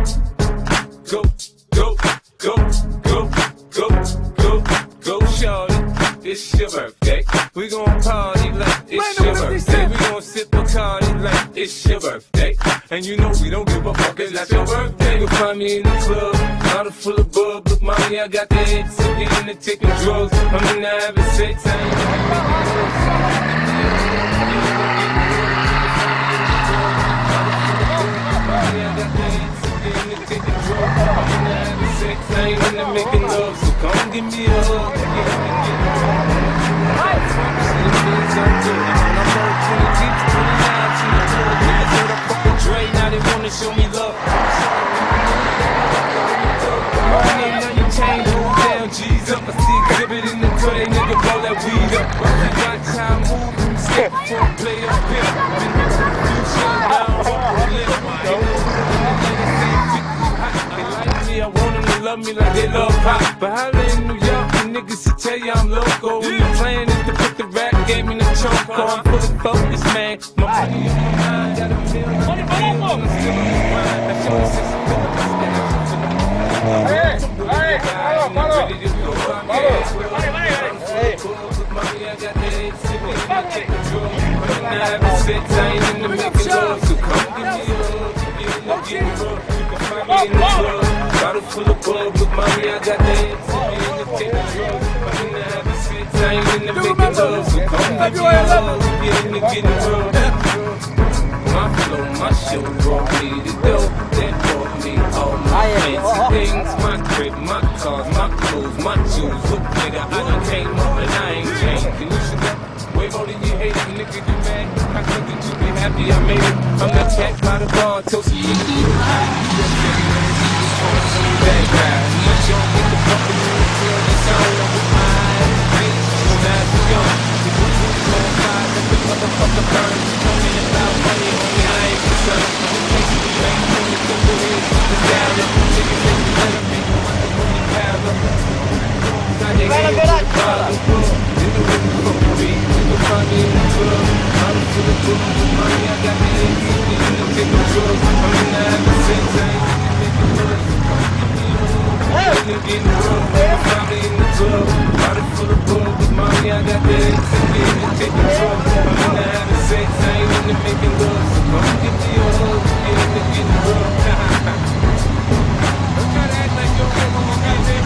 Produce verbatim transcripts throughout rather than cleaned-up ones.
Go, go, go, go, go, go, go, shorty. It's your birthday. We gon' party like it's your birthday. We gon' sip Bacardi like it's your birthday. And you know we don't give a fuck, it's not your birthday. You'll find me in the club, bottle full of bub. Look, mommy, I got the head sipping and the taking drugs. I'm in the having sex, I ain't I ain't into making love, so come give me a hug. When I'm twenty deep, twenty-nine, to the club. Niggas heard I fuck with Dre, now they wanna show me love. Money, now you change, hold down, G's up. I see exhibit in the cut, they nigga roll that weed up. We got time, move, skip, for a play up here. Been to the future, now I'm I want them to love me like they love pop. But holla in New York, the niggas to tell you I'm loco. When the plan is to put the rap game in the choke. I'm fully focused, man. My money on my mind, got a million on the field, and I'm still on the grind. That's your six Hey, hey, follow, follow. Ready to go out there. Hey, mommy, I got the head sipping, and I take the drug. But I'm not having sex, I ain't into making love. So come give me a hug, give me a hug. You can find me in the club. Bottle full of bug, look, mommy, I got the head sipping and the taking drugs. I'm in the having sex, I ain't into making love. So come give me a hug, get in the getting drugs. My flow, my show brought me the dope, that brought me all my fancy things. My crib, my cars, my clothes, my shoes. Look, nigga, I done came up and I ain't changed. And you should know, way more than you hate it, nigga, you mad. How could you be happy I made it? I'm the cat by the bar, toasty, nigga, you high. That guy, much y'all get the fucking room, feel the sound of my eyes. Bitch, you mad for young. You put two on five, let the motherfucker burn. You told me about money, homie, I ain't concerned. In case you be lame, when you go ahead, put the down up. Niggas make me let them make you want the money pile up. Got their hands to the bottom, you know what the fuck we be. You can find me in the club, I'm full of good money, I got the head sipping and I'm taking drugs. I'm in the having sex, I ain't making love. Getting drunk, find me in the club. Bottle full of bug, with mommy, I got the head sipping and taking drugs. I'm in the having sex, I ain't into making love. So come give me a hug, get in the getting drunk. Don't try to act like you're a woman, goddamn.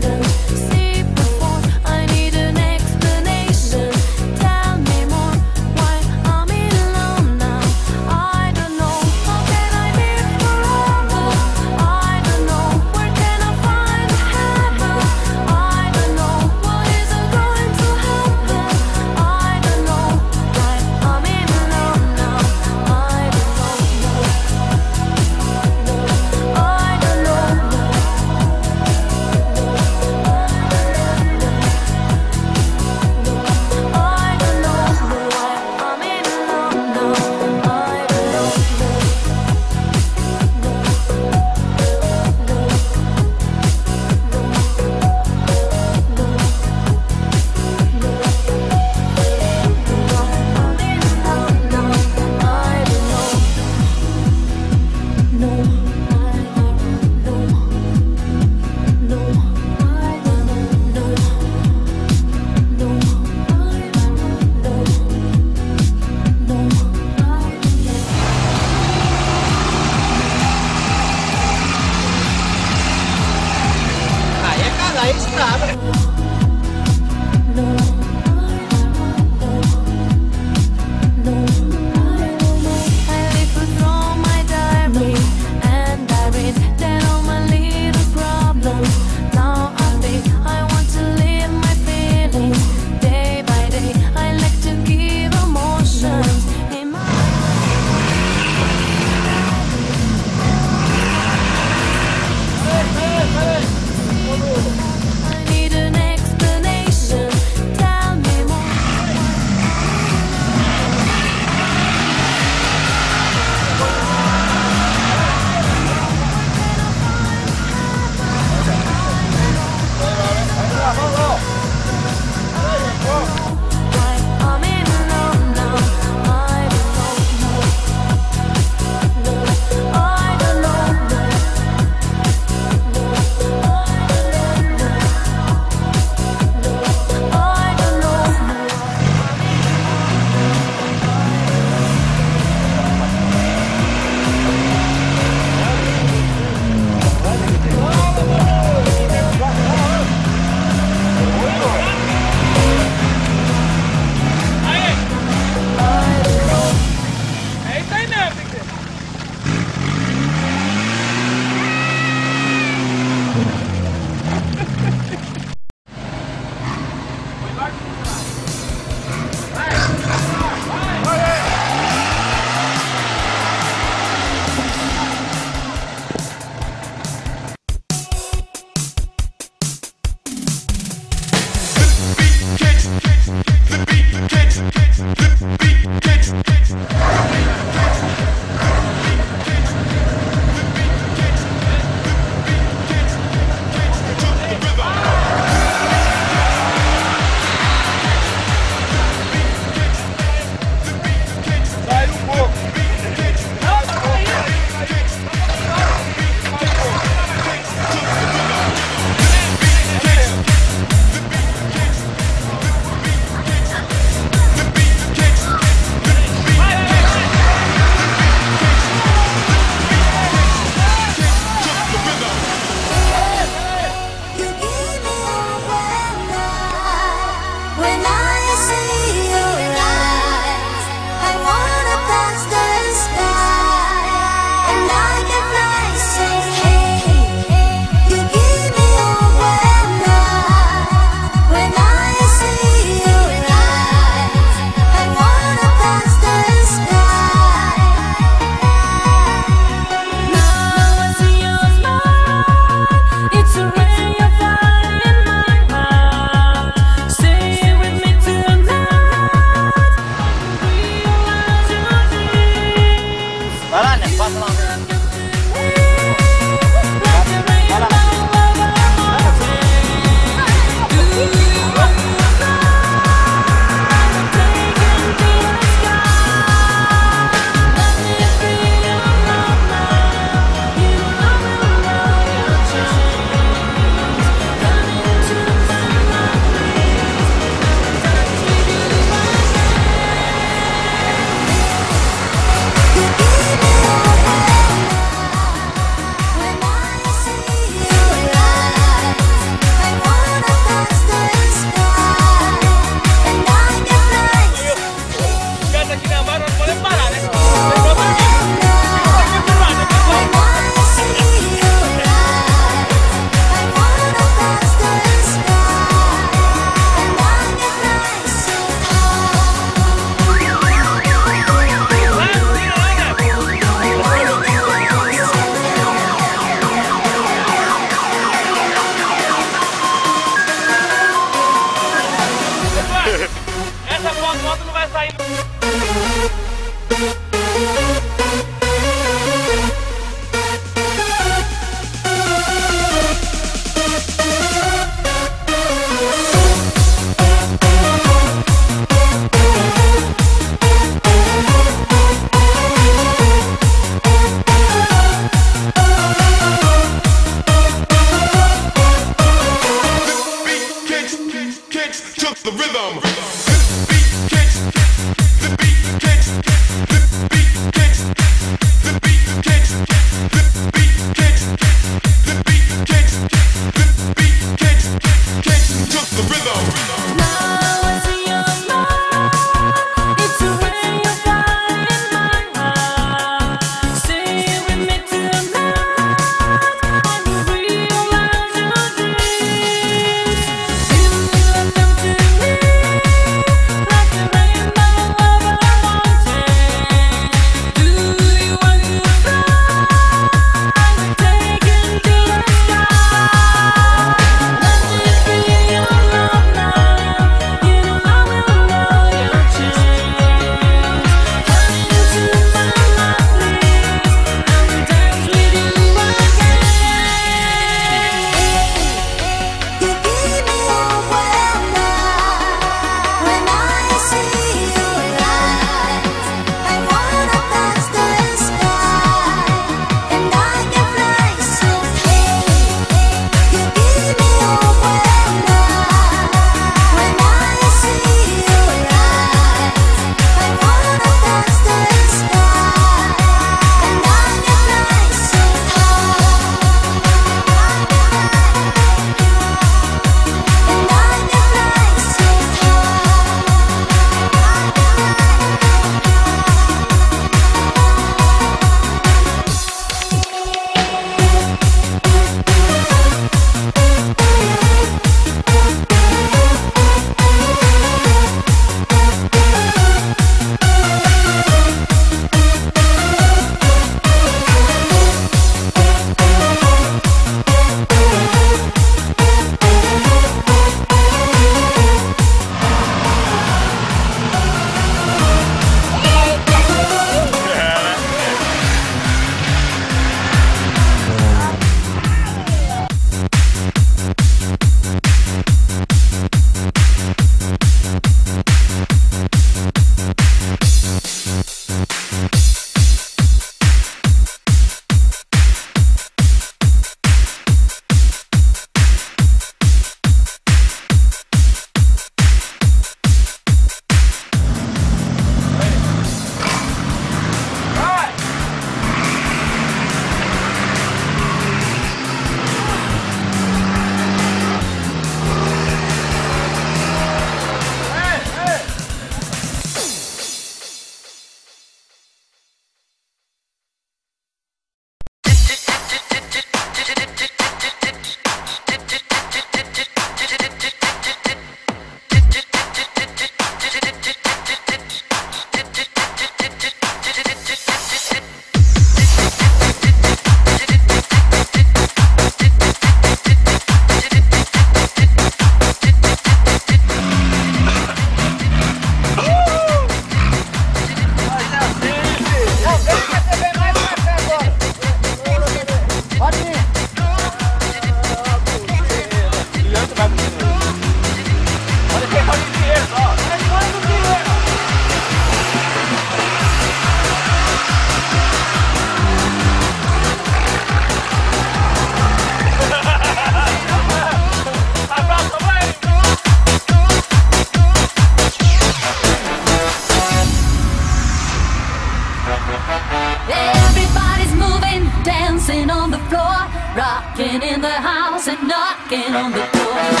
Rocking in the house and knocking on the door.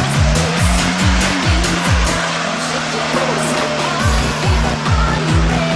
Are you ready?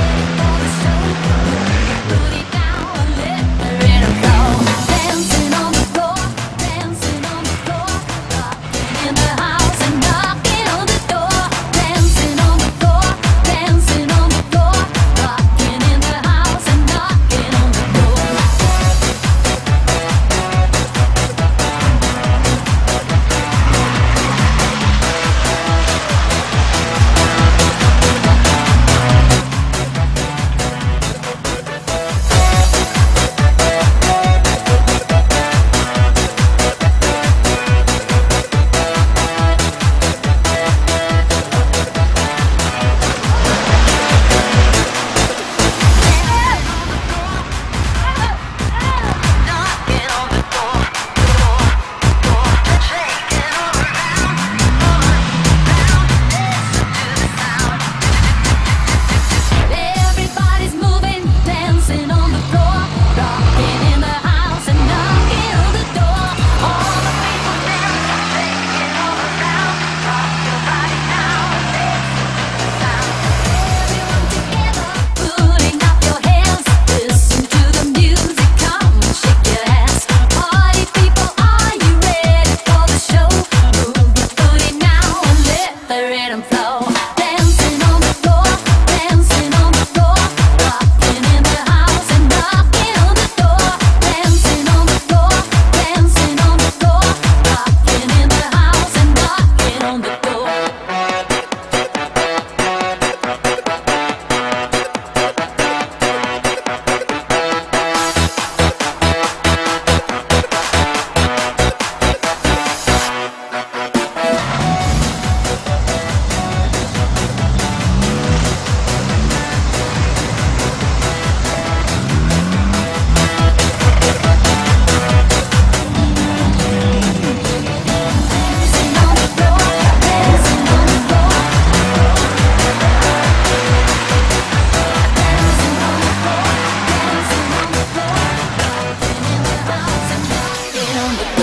on the